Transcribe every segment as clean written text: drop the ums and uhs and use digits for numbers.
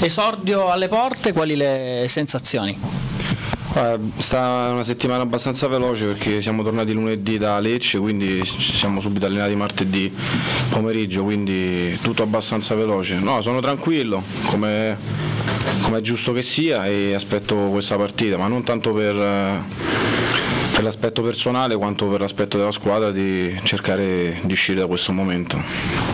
esordio alle porte, quali le sensazioni? Sta una settimana abbastanza veloce perché siamo tornati lunedì da Lecce, quindi ci siamo subito allenati martedì pomeriggio, quindi tutto abbastanza veloce. No, sono tranquillo, come è giusto che sia, e aspetto questa partita, ma non tanto per l'aspetto personale quanto per l'aspetto della squadra, di cercare di uscire da questo momento.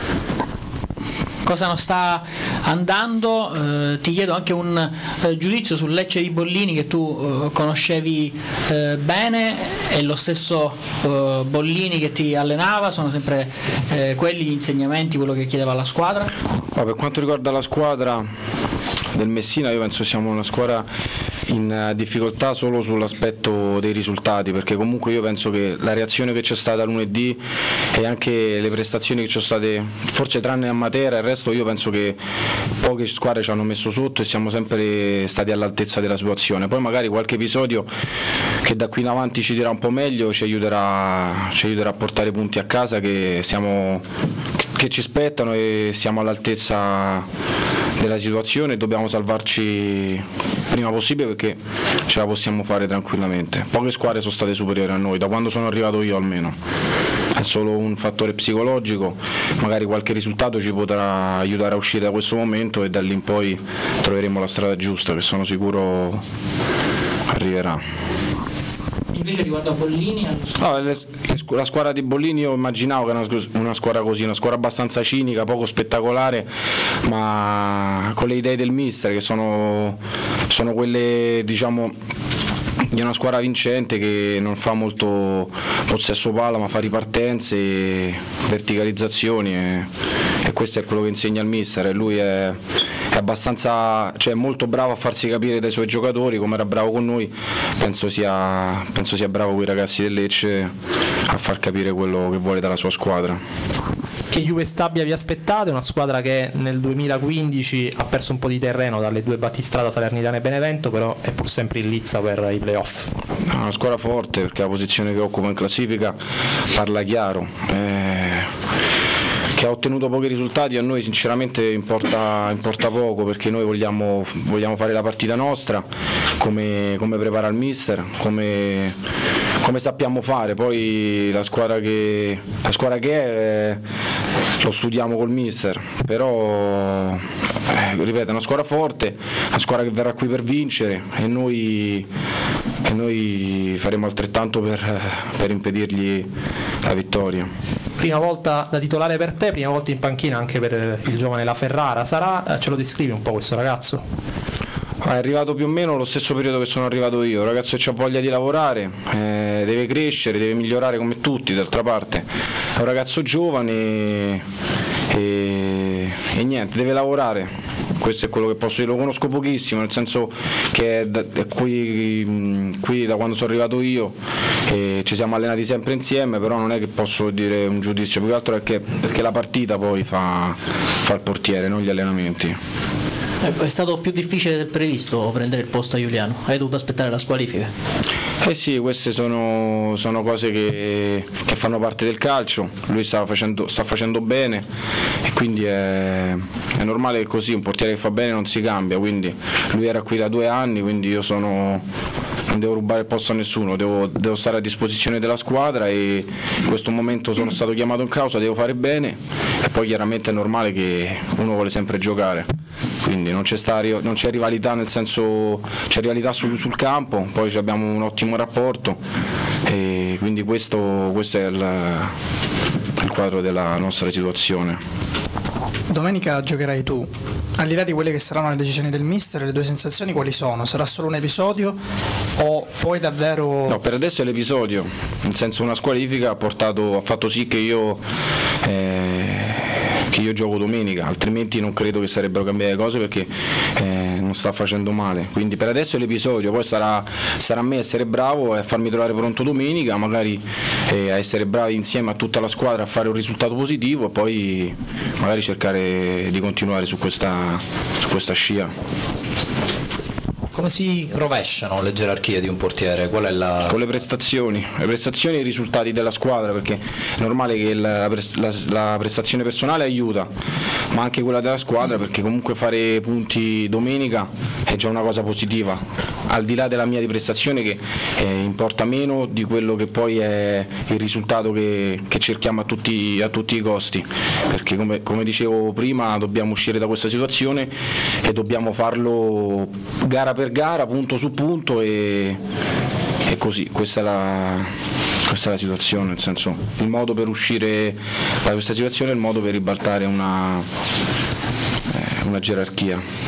Cosa non sta andando? Ti chiedo anche un giudizio sul Lecce di Bollini, che tu conoscevi bene. È lo stesso Bollini che ti allenava? Sono sempre quelli gli insegnamenti, quello che chiedeva alla squadra? Per quanto riguarda la squadra del Messina, io penso siamo una squadra in difficoltà solo sull'aspetto dei risultati, perché comunque io penso che la reazione che c'è stata lunedì e anche le prestazioni che ci sono state, forse tranne a Matera, il resto io penso che poche squadre ci hanno messo sotto e siamo sempre stati all'altezza della situazione. Poi magari qualche episodio che da qui in avanti ci dirà un po' meglio ci aiuterà a portare punti a casa che ci spettano, e siamo all'altezza della situazione e dobbiamo salvarci prima possibile, perché ce la possiamo fare tranquillamente. Poche squadre sono state superiori a noi, da quando sono arrivato io almeno. È solo un fattore psicologico, magari qualche risultato ci potrà aiutare a uscire da questo momento e da lì in poi troveremo la strada giusta, che sono sicuro arriverà. Invece riguardo a Bollini? La squadra di Bollini io immaginavo che era una squadra così, una squadra abbastanza cinica, poco spettacolare, ma con le idee del mister, che sono quelle, diciamo, di una squadra vincente, che non fa molto possesso palla ma fa ripartenze, verticalizzazioni, e questo è quello che insegna il mister, e lui è abbastanza, cioè molto bravo a farsi capire dai suoi giocatori, come era bravo con noi. Penso sia bravo con i ragazzi del Lecce a far capire quello che vuole dalla sua squadra. Che Juve Stabia vi aspettate? Una squadra che nel 2015 ha perso un po' di terreno dalle due battistrada, Salernitana e Benevento, però è pur sempre in lizza per i playoff. Una squadra forte, perché la posizione che occupa in classifica parla chiaro. Che ha ottenuto pochi risultati a noi sinceramente importa poco, perché noi vogliamo fare la partita nostra, come prepara il mister, come sappiamo fare. Poi la squadra che è lo studiamo col mister, però ripeto, è una squadra forte, una squadra che verrà qui per vincere, e noi faremo altrettanto per impedirgli la vittoria. Prima volta da titolare per te, prima volta in panchina anche per il giovane La Ferrara. Ce lo descrivi un po' questo ragazzo? È arrivato più o meno lo stesso periodo che sono arrivato io, un ragazzo che ha voglia di lavorare, deve crescere, deve migliorare come tutti, d'altra parte è un ragazzo giovane e niente, deve lavorare. Questo è quello che posso dire, lo conosco pochissimo, nel senso che è qui da quando sono arrivato io, e ci siamo allenati sempre insieme, però non è che posso dire un giudizio, più che altro perché la partita poi fa il portiere, non gli allenamenti. È stato più difficile del previsto prendere il posto a Giuliano, hai dovuto aspettare la squalifica? Sì, queste sono cose che fanno parte del calcio, lui sta facendo bene, e quindi è normale che così, un portiere che fa bene non si cambia, quindi lui era qui da 2 anni, quindi io non devo rubare il posto a nessuno, devo stare a disposizione della squadra, e in questo momento sono stato chiamato in causa, devo fare bene, e poi chiaramente è normale che uno vuole sempre giocare, quindi non c'è rivalità, nel senso c'è rivalità sul campo, poi abbiamo un ottimo rapporto, e quindi questo è il quadro della nostra situazione. Domenica giocherai tu. Al di là di quelle che saranno le decisioni del mister, le tue sensazioni quali sono? Sarà solo un episodio o poi davvero... No, per adesso è l'episodio, nel senso una squalifica ha fatto sì che io gioco domenica, altrimenti non credo che sarebbero cambiate cose, perché non sta facendo male, quindi per adesso è l'episodio, poi sarà a me essere bravo e a farmi trovare pronto domenica, magari a essere bravi insieme a tutta la squadra a fare un risultato positivo, e poi magari cercare di continuare su questa scia. Come si rovesciano le gerarchie di un portiere? Qual è la... Con le prestazioni e i risultati della squadra, perché è normale che la prestazione personale aiuta, ma anche quella della squadra, perché comunque fare punti domenica è già una cosa positiva, al di là della mia di prestazione che importa meno di quello che poi è il risultato che cerchiamo a tutti i costi, perché come dicevo prima dobbiamo uscire da questa situazione e dobbiamo farlo gara per gara, punto su punto e così, questa è la situazione, nel senso, il modo per uscire da questa situazione è il modo per ribaltare una gerarchia.